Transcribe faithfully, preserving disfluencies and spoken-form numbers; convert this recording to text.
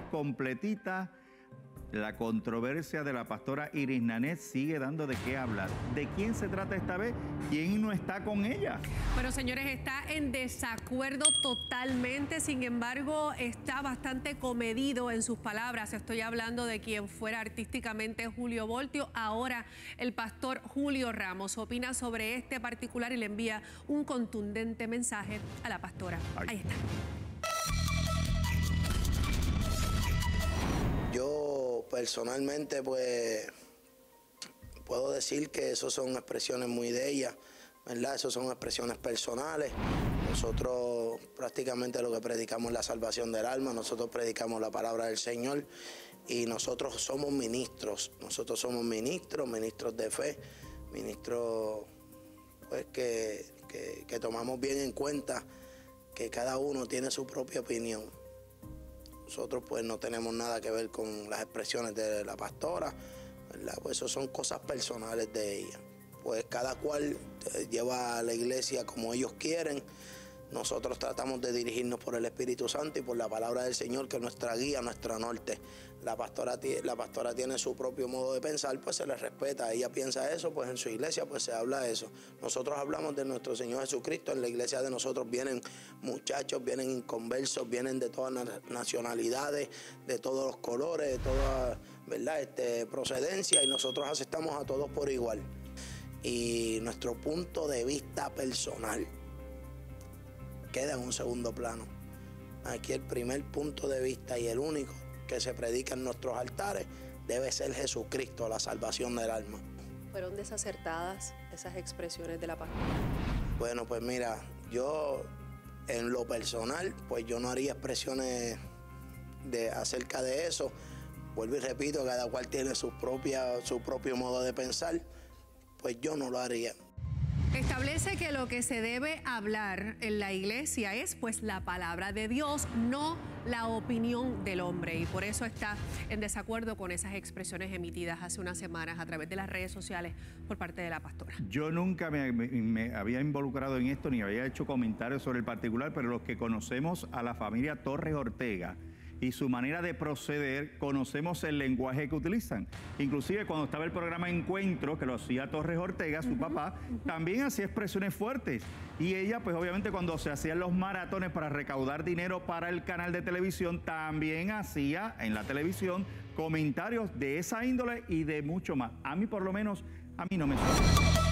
completita. La controversia de la pastora Iris Nanet sigue dando de qué hablar. ¿De quién se trata esta vez? ¿Quién no está con ella? Bueno, señores, está en desacuerdo totalmente. Sin embargo, está bastante comedido en sus palabras. Estoy hablando de quien fuera artísticamente Julio Voltio. Ahora el pastor Julio Ramos opina sobre este particular y le envía un contundente mensaje a la pastora. Ay. Ahí está. Yo personalmente pues puedo decir que eso son expresiones muy de ella, ¿verdad? Eso son expresiones personales. Nosotros prácticamente lo que predicamos es la salvación del alma, nosotros predicamos la palabra del Señor y nosotros somos ministros, nosotros somos ministros, ministros de fe, ministros pues que, que, que tomamos bien en cuenta que cada uno tiene su propia opinión. Nosotros pues no tenemos nada que ver con las expresiones de la pastora, ¿verdad? Pues eso son cosas personales de ella. Pues cada cual lleva a la iglesia como ellos quieren. Nosotros tratamos de dirigirnos por el Espíritu Santo y por la palabra del Señor, que es nuestra guía, nuestro norte. La pastora, la pastora tiene su propio modo de pensar, pues se le respeta. Ella piensa eso, pues en su iglesia pues se habla de eso. Nosotros hablamos de nuestro Señor Jesucristo. En la iglesia de nosotros vienen muchachos, vienen inconversos, vienen de todas las nacionalidades, de todos los colores, de toda, ¿verdad? Este, procedencia, y nosotros aceptamos a todos por igual. Y nuestro punto de vista personal queda en un segundo plano. Aquí el primer punto de vista y el único que se predica en nuestros altares debe ser Jesucristo, la salvación del alma. ¿Fueron desacertadas esas expresiones de la pastora? Bueno, pues mira, yo en lo personal, pues yo no haría expresiones de, acerca de eso. Vuelvo y repito, cada cual tiene su, propia, su propio modo de pensar, pues yo no lo haría. Establece que lo que se debe hablar en la iglesia es pues la palabra de Dios, no la opinión del hombre, y por eso está en desacuerdo con esas expresiones emitidas hace unas semanas a través de las redes sociales por parte de la pastora. Yo nunca me, me, me había involucrado en esto ni había hecho comentarios sobre el particular, pero los que conocemos a la familia Torres Ortega y su manera de proceder, conocemos el lenguaje que utilizan. Inclusive cuando estaba el programa Encuentro, que lo hacía Torres Ortega, su uh-huh, papá, uh-huh. también hacía expresiones fuertes. Y ella, pues obviamente cuando se hacían los maratones para recaudar dinero para el canal de televisión, también hacía en la televisión comentarios de esa índole y de mucho más. A mí por lo menos, a mí no me suena.